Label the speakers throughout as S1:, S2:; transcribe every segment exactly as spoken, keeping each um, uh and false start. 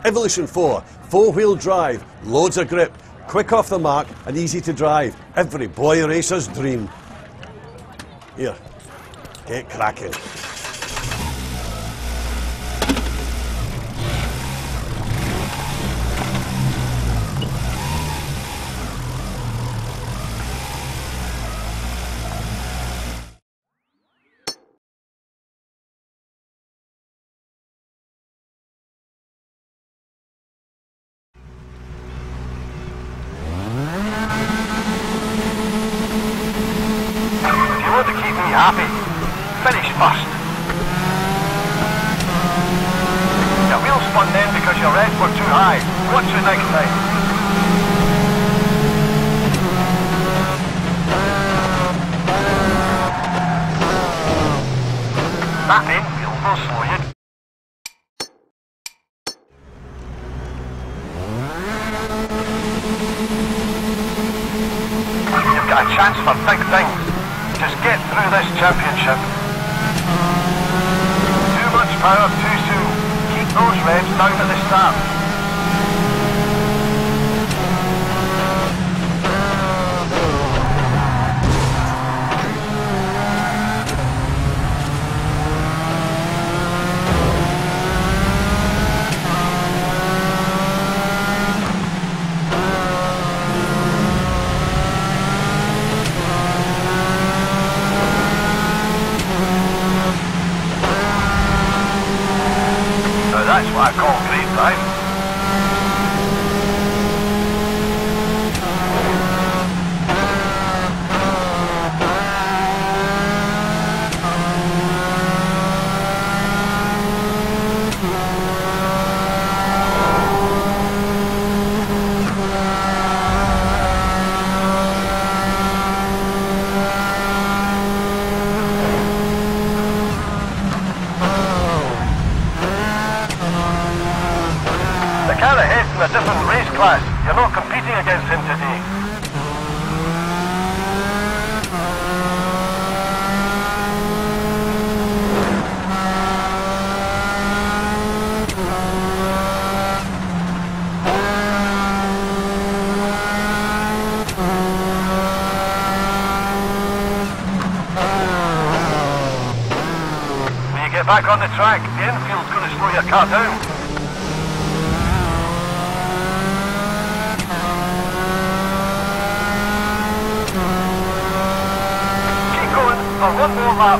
S1: Evolution four, four-wheel drive, loads of grip, quick off the mark and easy to drive. Every boy racer's dream. Here, get cracking.
S2: Happy. Finish first. Your wheels spun then because your revs were too high. Watch you next time. That infield will slow you. You've got a chance for big things. Just get through this championship. Too much power too soon. Keep those revs down at the start. That's what I call great driving. The car ahead's in a different race class. You're not competing against him today. When you get back on the track, the infield's going to slow your car down. For one more lap.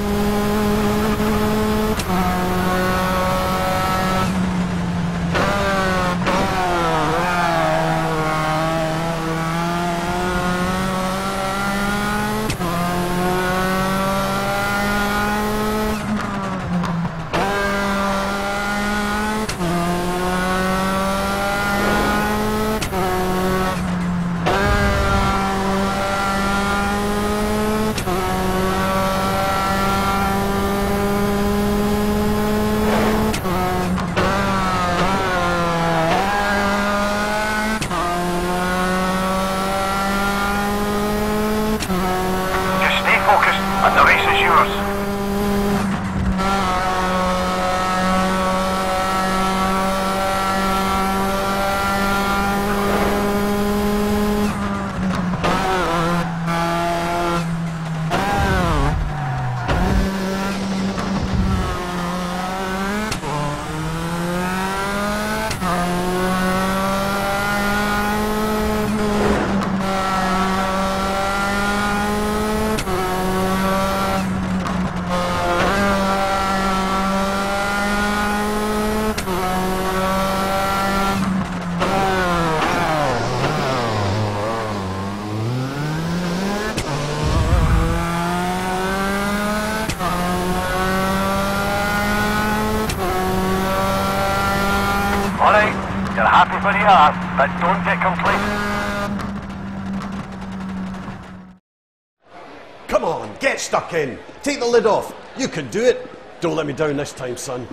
S2: Focused, and the race is yours. Alright, you're happy for the art, but don't get complacent.
S1: Come on, get stuck in. Take the lid off. You can do it. Don't let me down this time, son.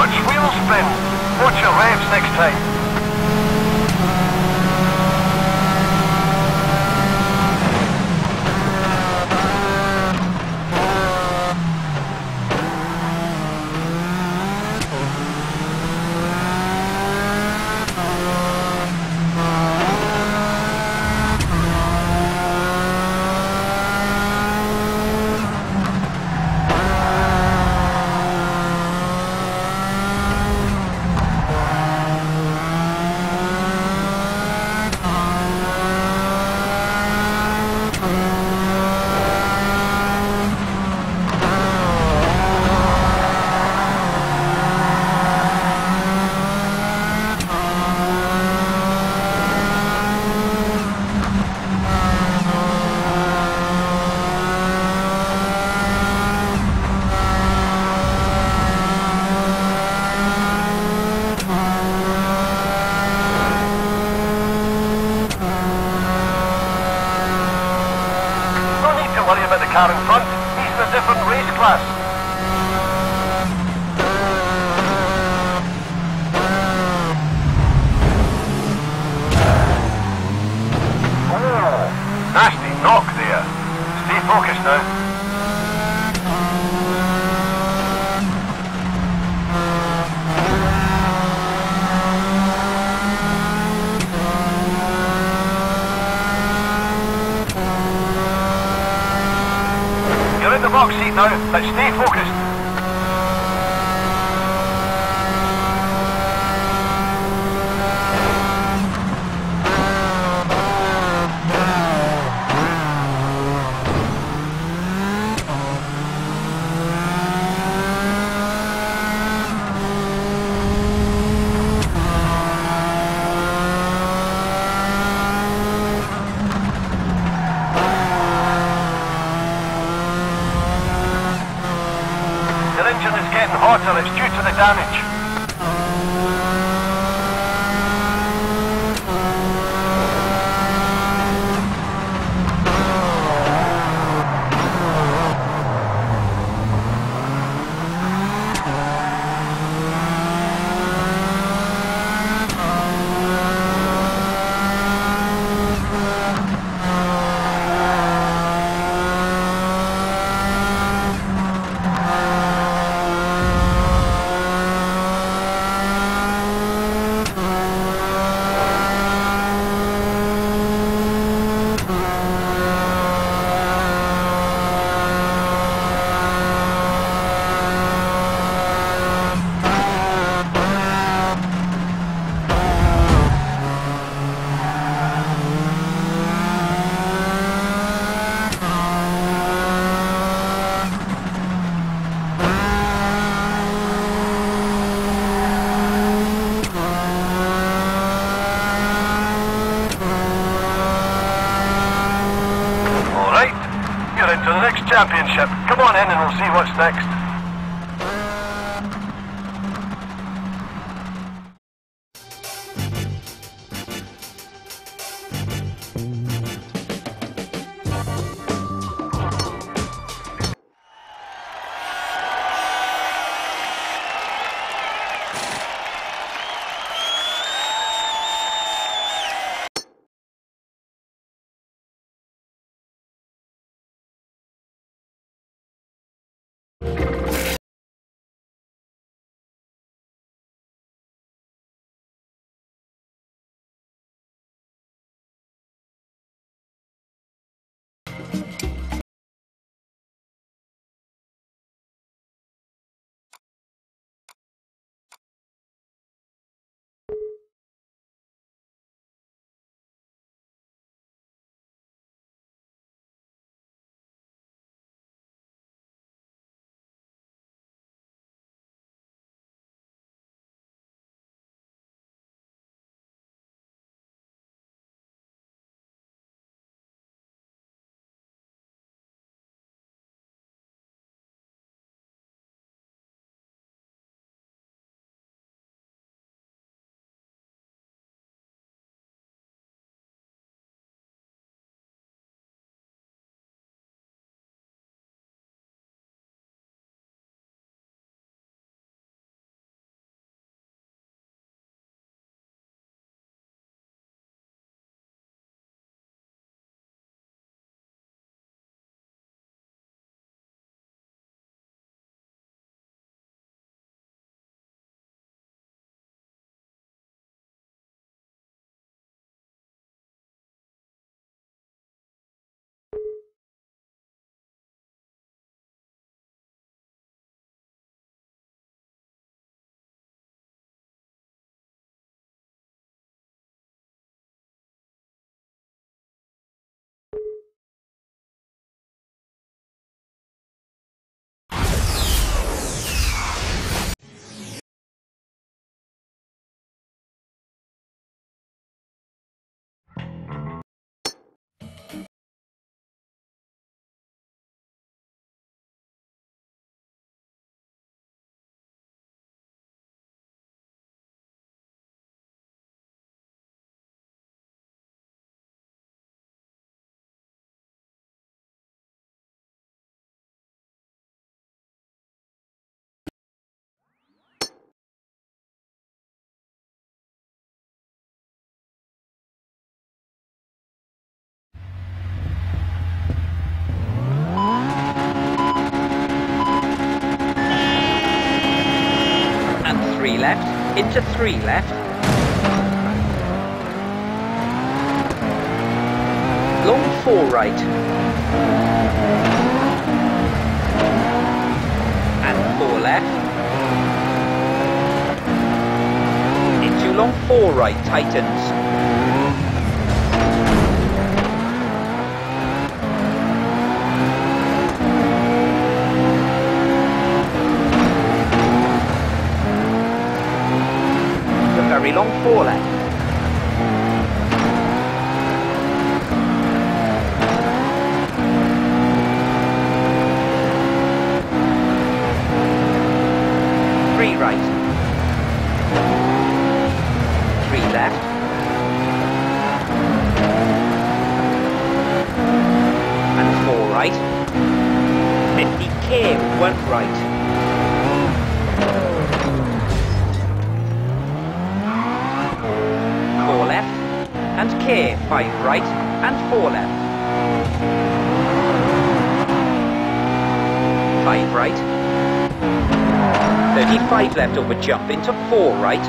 S2: Watch wheel spin. Watch your revs next time. Don't worry about the car in front. He's in a different race class. Oh, nasty knock there. Stay focused now. You're in the box seat now, but stay focused. Your engine is getting hotter, it's due to the damage. You're into the next championship. Come on in and we'll see what's next.
S3: You three left, into three left. Long four right. And four left. Into long four right, tightens. Very long four left. Three right. Three left. And four right. fifty K, one right. And K, five right and four left. Five right. thirty-five left over jump into four right.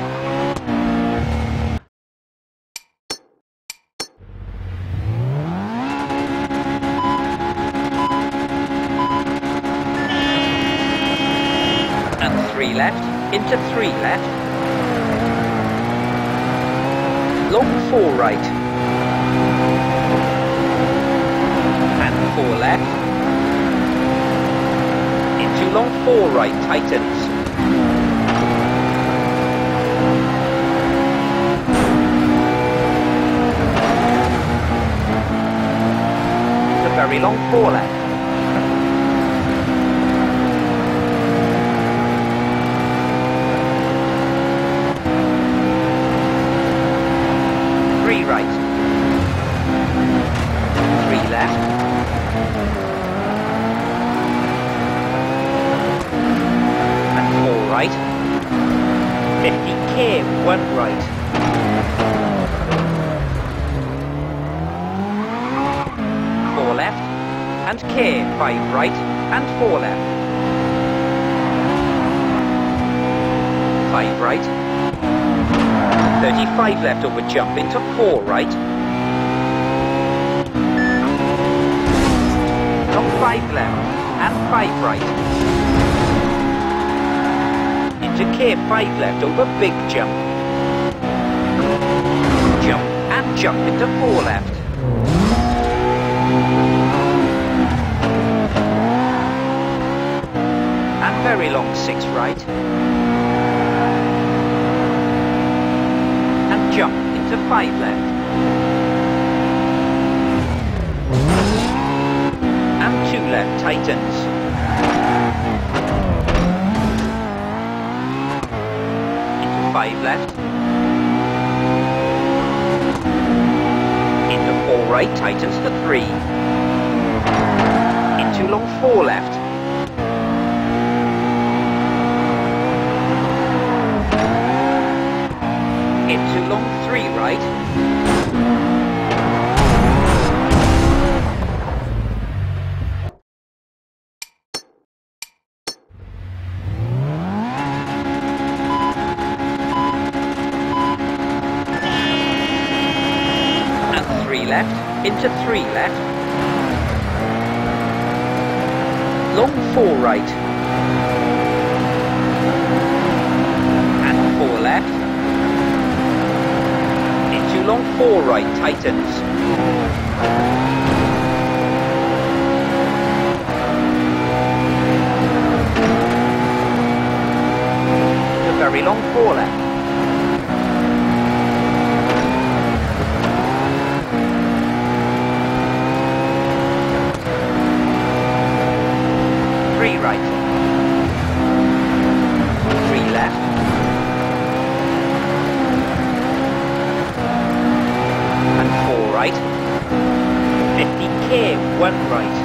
S3: And three left into three left. Long four right. And four left. Into long four right, tightens. It's a very long four left. Right. Three left. And four right. fifty K, one right. Four left. And K, five right. And four left. Five right. thirty-five left over jump into four right. Long five left and five right. Into K, five left over big jump. Jump and jump into four left. And very long six right. Jump into five left. And two left, tightens. Into five left. Into four right, tightens to three. Into long four left. Into long three right. And three left, into three left. Long four right. And four left. Long four right, tightens. A very long four left. Three right. Three left. Right, fifty K, one right.